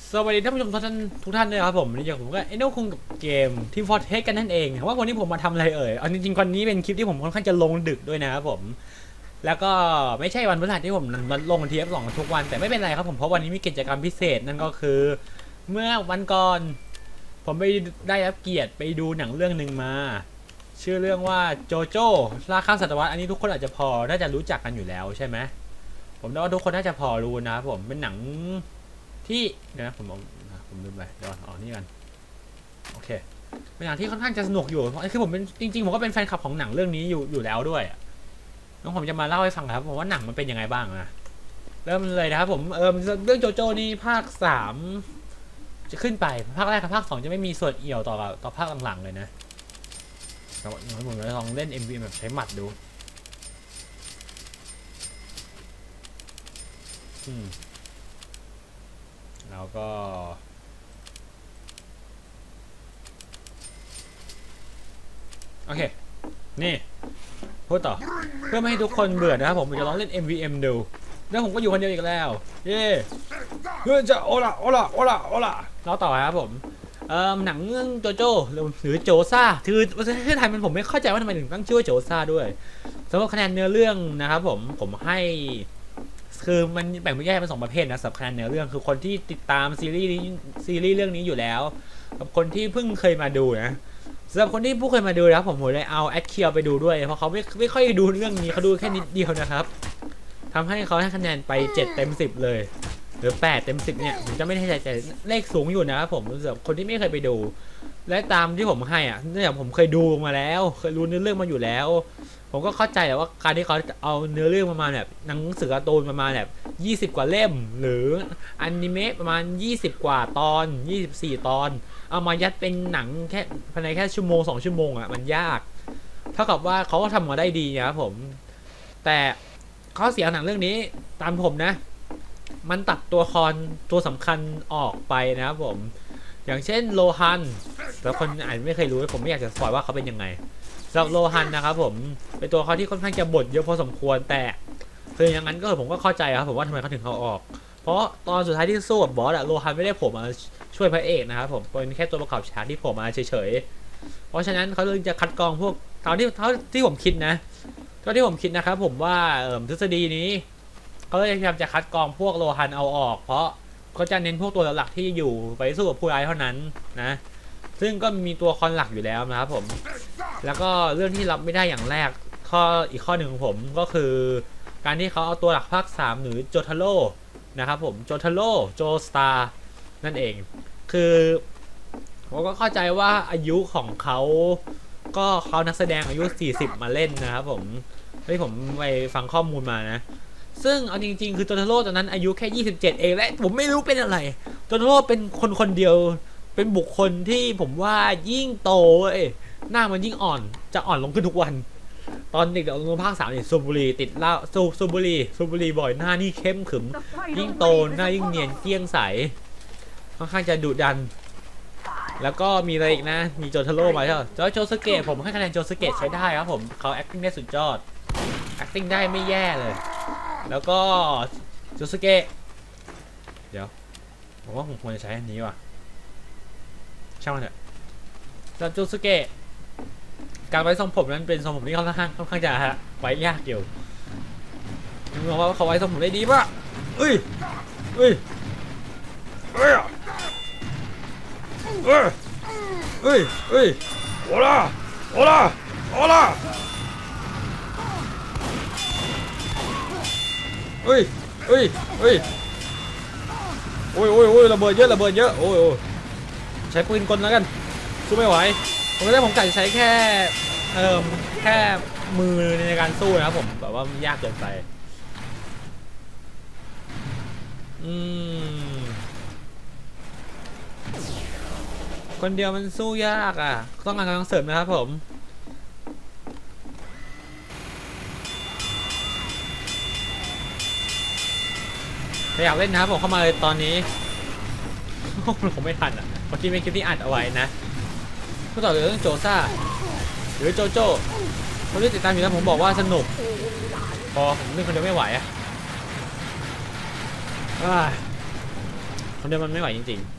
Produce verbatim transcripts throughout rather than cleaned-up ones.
สวัสดีท่านผู้ชมทุกท่านทุกท่านเลยครับผมวันนี้ผมก็เอโน่คุงกับเกมทีมฟอร์เทสกันนั่นเองว่าวันนี้ผมมาทำอะไรเอ่ยเอาจริงๆวันนี้เป็นคลิปที่ผมค่อนข้างจะลงดึกด้วยนะครับผมแล้วก็ไม่ใช่วันพฤหัสที่ผมมันลงทีเอฟสองทุกวันแต่ไม่เป็นไรครับผมเพราะวันนี้มีกิจกรรมพิเศษนั่นก็คือเมื่อวันก่อนผมไปได้รับเกียรติไปดูหนังเรื่องหนึ่งมาชื่อเรื่องว่าโจโจ้ล่าข้ามศตวรรษอันนี้ทุกคนอาจจะพอน่าจะรู้จักกันอยู่แล้วใช่ไหมผมว่าทุกคนน่าจะพอรู้นะครับผมเป็นหนังที่นะผมผมลืมไปเดี๋ยวอ๋อนี่กันโอเคเป็นหนังที่ค่อนข้างจะสนุกอยู่เพราะคือผมเป็นจริงๆผมก็เป็นแฟนคลับของหนังเรื่องนี้อยู่อยู่แล้วด้วยแล้วผมจะมาเล่าให้ฟังครับผมว่าหนังมันเป็นยังไงบ้างนะเริ่มเลยนะครับผมเออเรื่องโจโจ้นี่ภาคสามจะขึ้นไปภาคแรกกับภาคสองจะไม่มีส่วนเอี่ยวต่อกับต่อภาคหลังๆเลยนะแต่ว่าผมจะลองเล่น เอ็ม วี แบบใช้หมัดดูอืมแล้วก็โอเคนี่พูดต่อเพื่อไม่ให้ทุกคนเบื่อนะครับผมจะลองเล่น เอ็ม วี เอ็ม ดูแล้วผมก็อยู่คนเดียวอีกแล้วเย่เพื่อจะโอละโอละโอละโอละเราต่อครับผมเอ่อหนังเรื่องโจโจ้หรือโจซ่าคือประเทศไทยมันผมไม่เข้าใจว่าทำไมถึงตั้งชื่อว่าโจซ่าด้วยสำหรับคะแนนเนื้อเรื่องนะครับผมผมให้คือมันแบ่งเป็นแยกเป็นสองประเภทนะสำหรับคะแนนเนื้อเรื่องคือคนที่ติดตามซีรีส์ซีรีส์เรื่องนี้อยู่แล้วกับคนที่เพิ่งเคยมาดูนะสำหรับคนที่ผู้เคยมาดูแล้วผมผมเลยเอาแอดเคียวไปดูด้วยเพราะเขาไม่ไม่ค่อยดูเรื่องนี้เขาดูแค่นิดเดียวนะครับทำให้เขาให้คะแนนไปเจ็ดเต็มสิบเลยหรือแปดเต็มสิบเนี่ยผมจะไม่แน่ใจแต่เลขสูงอยู่นะครับผมสำหรับคนที่ไม่เคยไปดูและตามที่ผมให้อ่ะเนื่องจากผมเคยดูมาแล้วเคยรู้เนื้อเรื่องมาอยู่แล้วผมก็เข้าใจแหละว่าการที่เขาเอาเนื้อเรื่องประมาณแบบหนังสือการ์ตูนประมาณแบบยี่สิบกว่าเล่มหรืออนิเมะประมาณยี่สิบกว่าตอนยี่สิบสี่ตอนเอามายัดเป็นหนังแค่ภายในแค่ชั่วโมงสองชั่วโมงอ่ะมันยากเท่ากับว่าเขาก็ทำมาได้ดีนะครับผมแต่ข้อเสียหนังเรื่องนี้ตามผมนะมันตัดตัวละครตัวสำคัญออกไปนะครับผมอย่างเช่นโลฮันแล้วคนอาจไม่เคยรู้ผมไม่อยากจะสปอยว่าเขาเป็นยังไงสำหรับโลฮันนะครับผมเป็นตัวเขาที่ค่อนข้างจะบทเยอะพอสมควรแต่คืออย่างนั้นก็ผมก็เข้าใจครับผมว่าทำไมเขาถึงเขาออกเพราะตอนสุดท้ายที่สู้กับบอสอะโลฮันไม่ได้ผมมาช่วยพระเอกนะครับผมเป็นแค่ตัวประกอบฉากที่ผมมาเฉยๆเพราะฉะนั้นเขาเลยจะคัดกรองพวกเท่าที่เท่าที่ผมคิดนะเท่าที่ผมคิดนะครับผมว่าทฤษฎีนี้เขาเลยพยายามจะคัดกรองพวกโลฮันเอาออกเพราะเขาจะเน้นพวกตัวหลักที่อยู่ไปสู้กับผู้ร้ายเท่านั้นนะซึ่งก็มีตัวคอนหลักอยู่แล้วนะครับผมแล้วก็เรื่องที่รับไม่ได้อย่างแรกข้ออีกข้อหนึ่งของผมก็คือการที่เขาเอาตัวหลักภาคสามหรือโจทาโร่นะครับผมโจทาโร่โจสตาร์นั่นเองคือผมก็เข้าใจว่าอายุของเขาก็เขานักแสดงอายุสี่สิบมาเล่นนะครับผมที่ผมไปฟังข้อมูลมานะซึ่งเอาจริงๆคือโจทาโร่ตอนนั้นอายุแค่ยี่สิบเจ็ดเองและผมไม่รู้เป็นอะไรโจทาโร่เป็นคนคนเดียวเป็นบุคคลที่ผมว่ายิ่งโตเอ้ยหน้ามันยิ่งอ่อนจะอ่อนลงขึ้นทุกวันตอนเด็กๆลงภาคสามเนี่ยสูบบุหรี่ติดเหล้าสูบสูบบุหรี่สูบบุหรี่บ่อยหน้านี่เข้มขึมยิ่งโตหน้ายิ่งเนียนเกี้ยงใสค่อนข้างจะดุดันแล้วก็มีอะไรอีกนะมีโจทาโร่มาใช่ไหมแล้วโจสเกตผมให้คะแนนโจสเกตใช้ได้ครับผมเขา acting ได้สุดยอด acting ได้ไม่แย่เลยแล้วก็โจสเกตเดี๋ยวผมว่าผมควรจะใช้อันนี้ว่ะช่างมันเถอะแล้วโจสเกตการไว้ทรงผมนั้นเป็นทรงผมที่ค่อนข้างค่อนข้างจะฮะไว้ยากอยู่ผมมองว่าเขาไว้ทรงผมได้ดีป่ะเอ้ยเอ้ยเอ้ยเอ้ยเอ้ยเอ้ยโอลาโอลาโอลาเอ้ยเอ้ยเอ้ยโอ้ยโอ้ยโอ้ยระเบิดเยอะระเบิดเยอะโอ้ยโอ้ยใช้ปืนกลแล้วกันสู้ไม่ไหวผมก็ได้ผมกะจะใช้แค่เอ่อแค่มือในการสู้นะครับผมแบบว่ามันยากเกินไปอืมคนเดียวมันสู้ยากอ่ะต้องการกำลังเสริมนะครับผมถ้าอยากเล่นนะครับผมเข้ามาเลยตอนนี้ผมไม่ทันอ่ะเมื่อกี้เป็นคลิปที่อัดเอาไว้นะก็ต่อเรื่องโจซ่าหรือโจโจ้คนที่ติดตามอยู่แล้วผมบอกว่าสนุกพอผมเล่นคนเดียวไม่ไหวอ่ะคนเดียวมันไม่ไหวจริง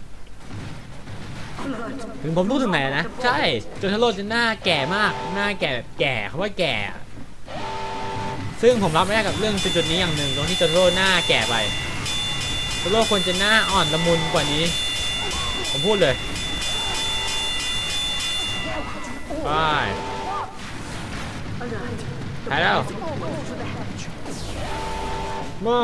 ๆถึงผมพูดถึงไหนนะใช่โจทาโร่จะหน้าแก่มากหน้าแก่แบบแก่คำว่าแก่ซึ่งผมรับไม่ได้กับเรื่องจุดนี้อย่างหนึ่งตรงที่โจทาโร่หน้าแก่ไปโจทาโร่ควรจะหน้าอ่อนละมุนกว่านี้ผมพูดเลยไปหายแล้วไม่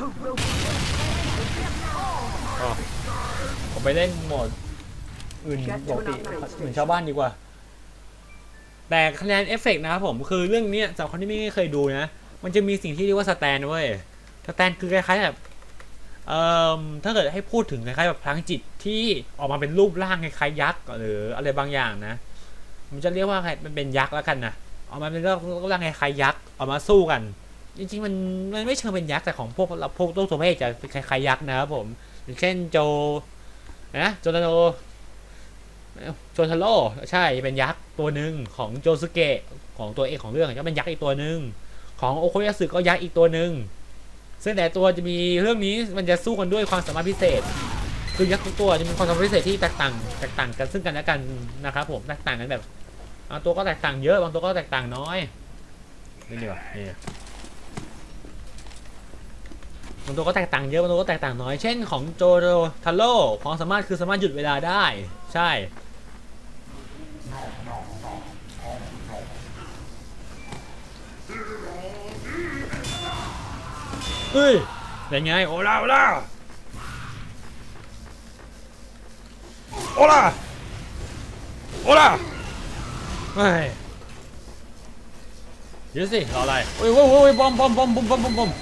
ผมไปเล่นโหมดอื่นปกติเหมือนชาวบ้านดีกว่าแต่คะแนนเอฟเฟกต์นะครับผมคือเรื่องนี้สำหรับคนที่ไม่เคยดูนะมันจะมีสิ่งที่เรียกว่าสแตนเว้ยสแตนคือคล้ายๆแบบเอ่อถ้าเกิดให้พูดถึงคล้ายๆแบบพลังจิตที่ออกมาเป็นรูปร่างคล้ายๆยักษ์หรืออะไรบางอย่างนะมันจะเรียกว่ามันเป็นยักษ์แล้วกันนะออกมาเป็นรูปร่างคล้ายๆยักษ์ออกมาสู้กันจริงๆมันมันไม่เชิงเป็นยักษ์แต่ของพวกเราพวกตัวตัวเพศจะคล้ายๆยักษ์นะครับผมอย่างเช่นโจนะโจทาโร่โจทาโร่ใช่เป็นยักษ์ตัวหนึ่งของโจซึเกะของตัวเอกของเรื่องจะเป็นยักษ์อีกตัวหนึ่งของโอโคยาสึก็ยักษ์อีกตัวหนึ่งซึ่งแต่ตัวจะมีเรื่องนี้มันจะสู้กันด้วยความสามารถพิเศษคือยักษ์ทุกตัวจะมีความสามารถพิเศษที่แตกต่างแตกต่างกันซึ่งกันและกันนะครับผมแตกต่างกันแบบบางตัวก็แตกต่างเยอะบางตัวก็แตกต่างน้อยนี่ดีกว่านี่บางตัวก็แตกต่างเยอะบางตัวก็แตกต่างน้อยเช่นของโจทาโร่ความสามารถคือสามารถหยุดเวลาได้ใช่เฮ้ยเป็นไงโอลาโอลาโอลาโอลาเฮ้ยเดี๋ยวสิรออะไรโอ้ยโอ้ยโอ้ยบอมบอมบอมบอมบอมบอมบอม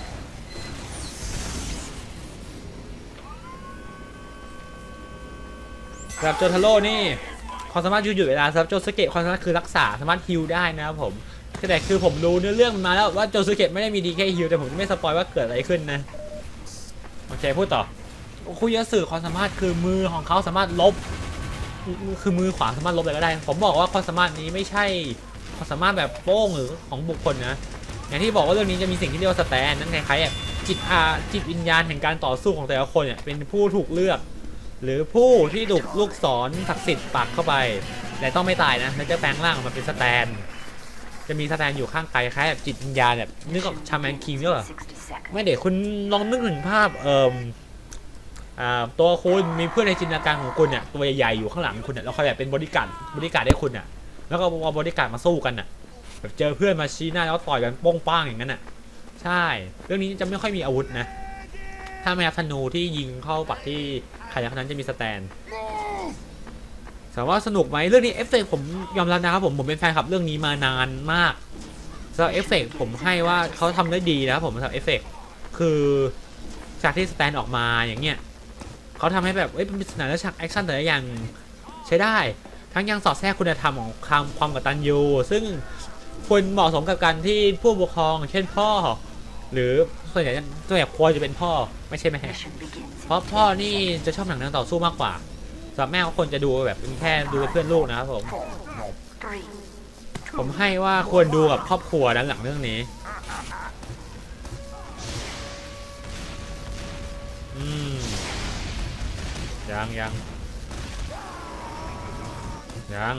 แบบโจทาโร่นี่ความสามารถหยุดเวลาครับโจสเกะความสามารถคือรักษาสามารถฮิลได้นะครับผมแต่คือผมรู้เนื้อเรื่องมาแล้วว่าโจสเกะไม่ได้มีดีแค่ฮิลแต่ผมจะไม่สปอยว่าเกิดอะไรขึ้นนะโอเคพูดต่อคุยสื่อความสามารถคือมือของเขาสามารถลบคือมือขวาสามารถลบอะไรก็ได้ผมบอกว่าความสามารถนี้ไม่ใช่ความสามารถแบบโป้งหรือของบุคคลนะอย่างที่บอกว่าเรื่องนี้จะมีสิ่งที่เรียกว่าสแตนนั่นคล้ายๆจิตอาจิตวิญญาณแห่งการต่อสู้ของแต่ละคนเนี่ยเป็นผู้ถูกเลือกหรือผู้ที่ถูกลูกศรศักดิ์สิทธิ์ปักเข้าไปแต่ต้องไม่ตายนะแล้วจะแปลงร่างออกมาเป็นสแตนจะมีสแตนอยู่ข้างกายคล้ายแบบจิตวิญญาณแบบนึกออกชาแมนคิงด้วยเหรอไม่เดี๋ยวคุณลองนึกถึงภาพเอ่ออ่าตัวคุณมีเพื่อนในจินตนาการของคุณเนี่ยตัวใหญ่ๆอยู่ข้างหลังคุณเนี่ยแล้วคอยแบบเป็นบริการบริการให้คุณเนี่ยแล้วก็เอาบริการมาสู้กันน่ะแบบเจอเพื่อนมาชี้หน้าแล้วต่อยกันโป้งป้างอย่างนั้นน่ะใช่เรื่องนี้จะไม่ค่อยมีอาวุธนะถ้าไม่นับธนูที่ยิงเข้าปักที่ใครอย่างนั้นจะมีสแตนถามว่าสนุกไหมเรื่องนี้เอฟเฟกต์ผมยอมรับนะครับผมผมเป็นแฟนคลับเรื่องนี้มานานมากสำหรับเอฟเฟกต์ผมให้ว่าเขาทำได้ดีนะครับผมสำหรับเอฟเฟกต์คือจากที่สแตนออกมาอย่างเงี้ยเขาทำให้แบบเอ้ยเป็นสถานฉากแอคชั่นแต่ละอย่างใช้ได้ทั้งยังสอดแทรกคุณธรรมของความความกตัญญูซึ่งควรเหมาะสมกับการที่ผู้ปกครองเช่นพ่อหรือส่วนใหญ่ส่วนใหญ่ควรจะเป็นพ่อไม่ใช่แม่เพราะพ่อนี่จะชอบหนังต่อสู้มากกว่าสำหรับแม่ก็ควรจะดูแบบเป็นแค่ดูเพื่อนลูกนะครับผมผมให้ว่าควรดูกับครอบครัวด้านหลังเรื่องนี้อืมยังยังยัง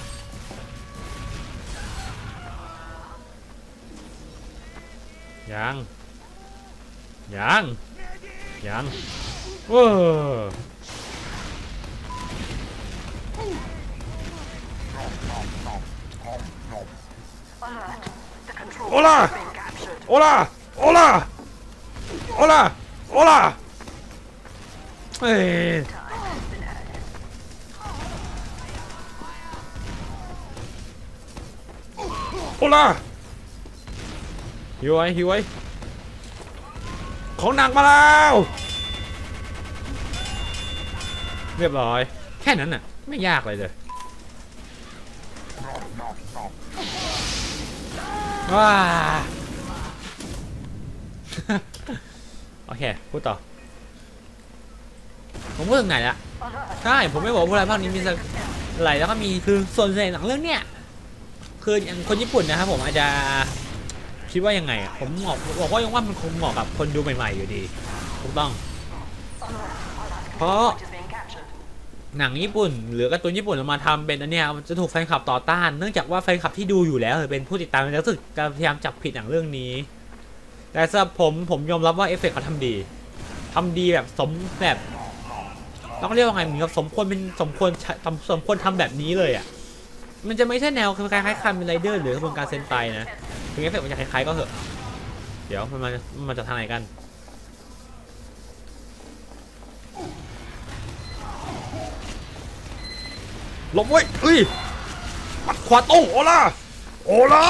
ยังยังยังโอ้โอลาโอลาโอลาโอลาโอลาเฮ้ยโอลาหิวไว้หิวไว้ของหนักมาแล้วเรียบร้อยแค่นั้นน่ะไม่ยากเลยเลยว้า โอเคพูดต่อผมพูดถึงไหนละใช่ผมไม่บอกว่าอะไรภาคนี้มีอะไรแล้วก็มีคือส่วนใหญ่หนังเรื่องเนี้ยคืออย่างคนญี่ปุ่นนะครับผมอาจจะคิดว่ายังไงอ่ะผมบอกบอกว่ายังว่ามันคงเหมาะกับคนดูใหม่ๆอยู่ดีถูกต้องเพราะหนังญี่ปุ่นหรือการ์ตูนญี่ปุ่นมาทำเป็นอันเนี้ยจะถูกแฟนคลับต่อต้านเนื่องจากว่าแฟนคลับที่ดูอยู่แล้วเป็นผู้ติดตามแล้วรู้สึกการพยายามจับผิดหนังเรื่องนี้แต่สำหรับผมผมยอมรับว่าเอฟเฟกต์เขาทำดีทำดีแบบสมแบบต้องเรียกว่าไงเหมือนกับสมควรเป็นสมควรทำสมควรทำแบบนี้เลยอ่ะมันจะไม่ใช่แนวคล้ายๆคันเป็นไรเดอร์หรือกระบวนการเซนไตนะถึงเอฟเฟกต์มันจะคล้ายๆก็เถอะเดี๋ยวมันมันจะทางไหนกันหลบไว้เอ้ยปัดขวาตรงโอล่าโอล่า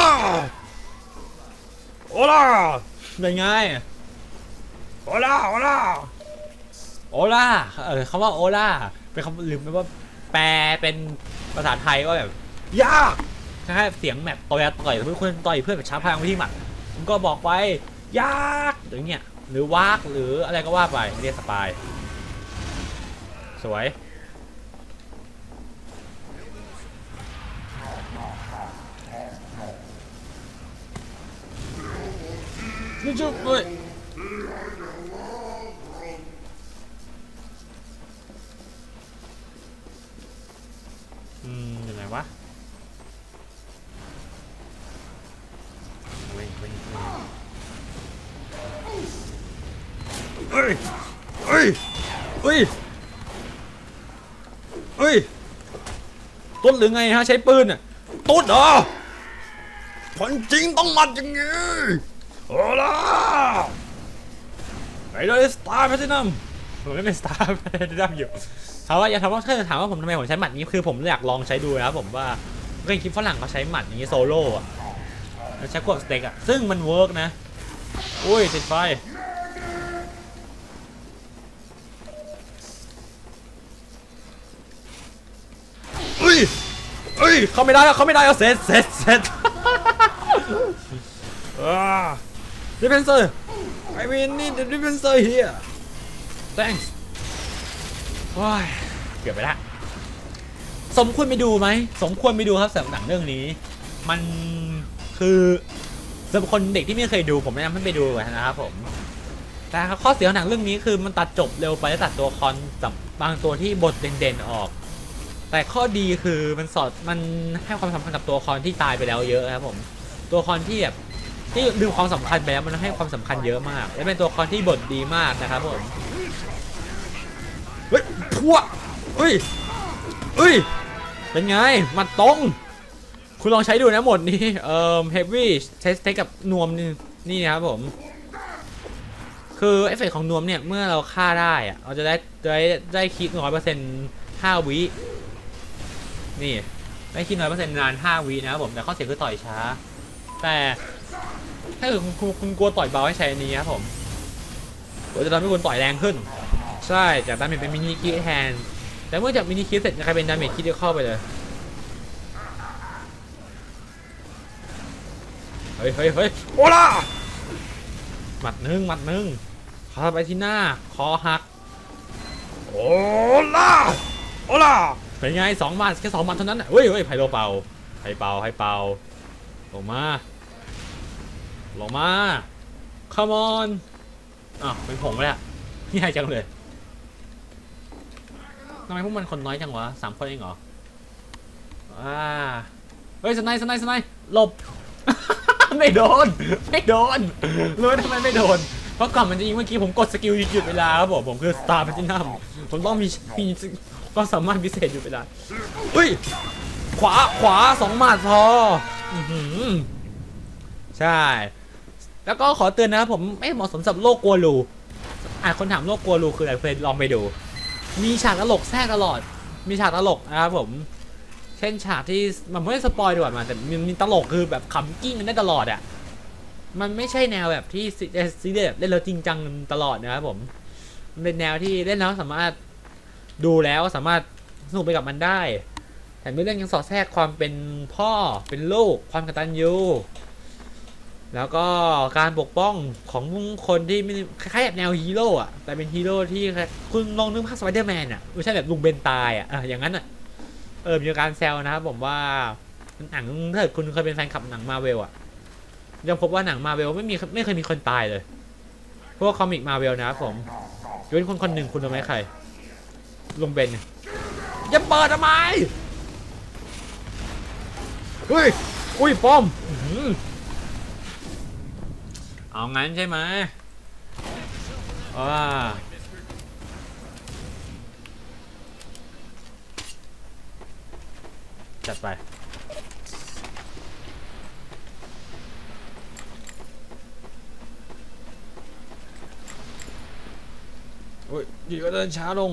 โอล่าเป็นไงโอล่าโอล่าโอล่าเออคำว่าโอล่าเป็นคำหรือไม่ว่าแปลเป็นภาษาไทยว่าแบบยากใช่เสียงแบบต่อยต่อยเพื่อนคนต่อยเพื่อนแบบช้าพลังวิธีหมัดผมก็บอกไปยากอย่างเงี้ยหรือวากหรืออะไรก็ว่าไปเรียกสปายสวยนี่จุ๊บเลยอืมยังไงวะเว้ยเว้ยเฮ้ยเฮ้ยเฮ้ยเฮ้ยต้นหรือไงฮะใช้ปืนอ่ะต้นเหรอคนจริงต้องมัดอย่างงี้โอ้ล่ะไอ้ด้วยสตาร์แพทินัมผมไม่เป็นสตาร์แพทินัมอยู่ถามว่าอย่าถามว่าถ้าจะถามว่าผมทำไมผมใช้หมัดนี้คือผมอยากลองใช้ดูนะครับผมว่าเคยคิดฝรั่งเขาใช้หมัดอย่างนี้โซโล่อะใช้กดสเต็กอะซึ่งมันเวิร์กนะอุ้ยติดไฟเฮ้ยเฮ้ยเขาไม่ได้แล้วเขาไม่ได้แล้วเซตเซตเซตดิฟเฟนเซอร์ I mean need the defenser here thanks ว้ายเกือบไปละสมควรไปดูไหมสมควรไปดูครับสำหรับหนังเรื่องนี้มันคือสำหรับคนเด็กที่ไม่เคยดูผมแนะนำให้ไปดูนะครับผมแต่ข้อเสียของหนังเรื่องนี้คือมันตัดจบเร็วไปและตัดตัวละครบางตัวที่บทเด่นๆออกแต่ข้อดีคือมันสอดมันให้ความสำคัญกับตัวละครที่ตายไปแล้วเยอะครับผมตัวละครที่แบบที่ดึงความสำคัญไปแล้วมันให้ความสำคัญเยอะมากและเป็นตัวละครที่บทดีมากนะครับผมเฮ้ยพัวเฮ้ยเฮ้ยเป็นไงมันตรงคุณลองใช้ดูนะหมดนี้เอ่อเฮฟวี่ใช้สเต็กกับนวมนี่นี่นะครับผมคือเอฟเฟกต์ของนวมเนี่ยเมื่อเราฆ่าได้อะเราจะได้ได้ได้คิดร้อยเปอร์เซ็นต์ห้าวินี่ได้คิดร้อยเปอร์เซ็นต์นานห้าวินะครับผมแต่ข้อเสียคือต่อยช้าแต่ถ้าเกิดคุณคุณกลัวต่อยเบาให้ใช้อันนี้ครับผมก็จะทำให้คุณต่อยแรงขึ้นใช่จากดาเมจเป็นมินิคิดแทนแต่เมื่อจากมินิคิดเสร็จจะกลายเป็นดาเมจคิดเดียวเข้าไปเลยเฮ้ยเฮ้ยเฮ้ยโอล่าหมัดหนึ่งหมัดหนึ่งเข้าไปที่หน้าคอหักโอล่าโอล่าเป็นไงสองหมัดแค่สองหมัดเท่านั้นเฮ้ยเฮ้ยไพโลเป่าไพเป่าไพเป่าลงมาลงมา come on อ้าวเป็นผงไปแล้วนี่ให้จังเลยทำไมพวกมันคนน้อยจังวะสามคนเองเหรออ่าเฮ้ยสไนส์สไนส์สไนส์หลบ ไม่โดนไม่โดนรู้ทำไมไม่โดนเพราะก่อนมันจะยิงเมื่อกี้ผมกดสกิลหยุดเวลาครับผมผมคือสตาร์แพทินัมผมต้องมีมีก็สามารถพิเศษหยุดเวลาเฮ้ยขวาขวาสองหมัดพอใช่แล้วก็ขอเตือนนะครับผมไม่เหมาะสมสำหรับโลกกัวลูอ่ะคนถามโลกกัวลูคืออะไรเพื่อนลองไปดูมีฉากตลกแทรกตลอดมีฉากตลกนะครับผมเช่นฉากที่มันไม่ได้สปอยดีกว่ามันแต่มีตลกคือแบบขำกิ้งกันได้ตลอดอ่ะมันไม่ใช่แนวแบบที่ซีเรียสเล่นแล้วจริงจังตลอดนะครับผมมันเป็นแนวที่เล่นแล้วสามารถดูแล้วสามารถสนุกไปกับมันได้แถมเรื่องยังสอดแทรกความเป็นพ่อเป็นลูกความกตัญญูแล้วก็การปกป้องของคนที่ไม่คล้ายๆแบบแนวฮีโร่อะแต่เป็นฮีโร่ที่คุณลองนึกภาพสไปเดอร์แมนอะไม่ใช่แบบลุงเบนตายอะอย่างนั้นอะเออมีการแซวนะครับผมว่าหนังถ้าคุณเคยเป็นแฟนคลับหนังมาเวลอะยังพบว่าหนังมาเวลไม่มีไม่เคยมีคนตายเลยพวกคอมิกมาเวลนะครับผมยกเว้นคนคนหนึ่งคุณรู้ไหมใครลงเบนจะเปิดทำไมเฮ้ยอุ้ยป้อมเอางั้นใช่ไหมว้าจัดไปโอ้ยดีก็เดินช้าลง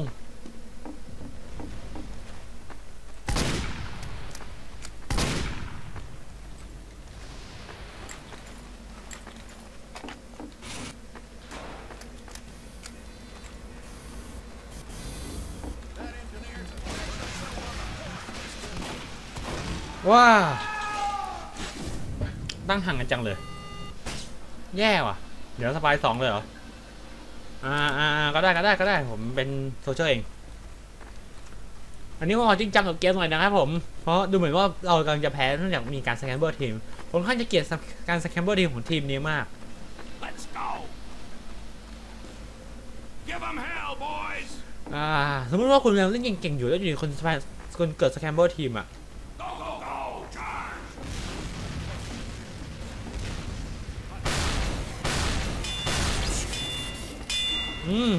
ว้าตั้งห่างกันจังเลยแย่ว่ะเดี๋ยวสปายสองเลยเหรออ่าอ่าก็ได้ก็ได้ก็ได้ผมเป็นโซเชียลเองอันนี้ว่าจริงจังกับเกมหน่อยนะครับผมเพราะดูเหมือนว่าเรากำลังจะแพ้เนื่องจากมีการสแคมเบอร์ทีมผมค่อนข้างจะเกลียดการสแคมเบอร์ทีมของทีมนี้มากอ่าสมมติว่าคุณเล่นเก่งๆอยู่แล้วอยู่คนคนเกิดสแคมเบอร์ทีมอ่ะอืม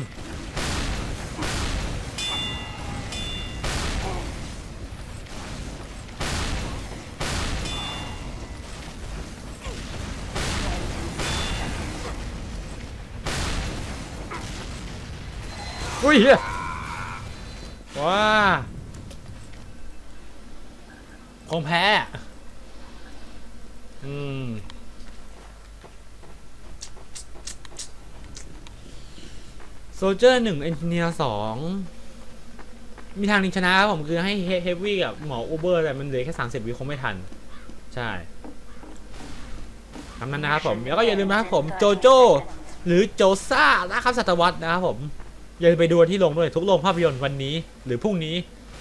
อุ้ยว้าคงแพ้อืมโซลเจอร์หนึ่งเอนจิเนียร์สองมีทางนี้ชนะครับผมคือให้เฮฟวี่กับหมออูเบอร์แต่มันเหลือแค่สามสิบวิคงไม่ทันใช่ทำนั้นนะครับผมแล้วก็อย่าลืมนะครับผมโจโจ้หรือโจซ่านะครับศตวรรษนะครับผมอย่าไปดูที่โรงด้วยทุกโรงภาพยนตร์วันนี้หรือพรุ่งนี้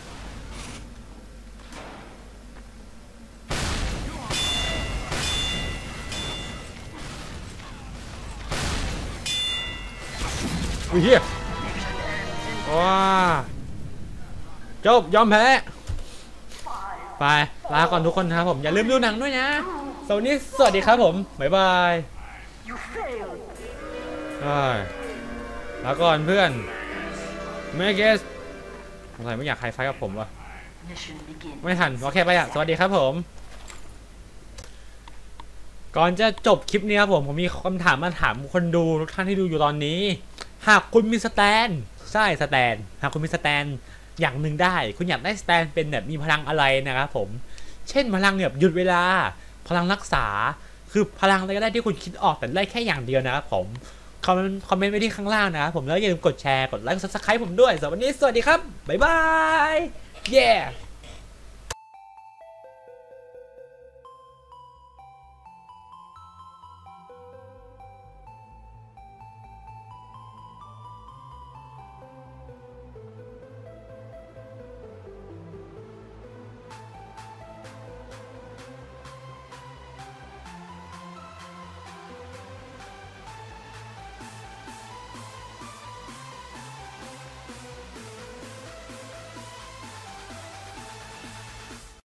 อุ้ยเฮียว้าจบยอมแพ้ไปลาก่อนทุกคนนะครับผมอย่าลืมดูหนังด้วยนะสวัสดีสวัสดีครับผมบ๊ายบายลาก่อนเพื่อนเมเกสอะไรไม่อยากใครไฟกับผมวะไม่ทันโอเคไปอ่ะสวัสดีครับผมก่อนจะจบคลิปนี้ครับผมผมมีคำถามมาถามคนดูทุกท่านที่ดูอยู่ตอนนี้หากคุณมีสแตนใช่สแตนหากคุณมีสแตนอย่างหนึ่งได้คุณอยากได้สแตนเป็นแบบมีพลังอะไรนะครับผมเช่นพลังแบบหยุดเวลาพลังรักษาคือพลังอะไรก็ได้ที่คุณคิดออกแต่ได้แค่อย่างเดียวนะครับผมคอมเมนต์คอมเมนต์ไว้ที่ข้างล่างนะครับผมแล้วอย่าลืมกดแชร์กดไลค์กดซับสไครป์ผมด้วยสวัสดีสวัสดีครับบ๊ายบาย yeah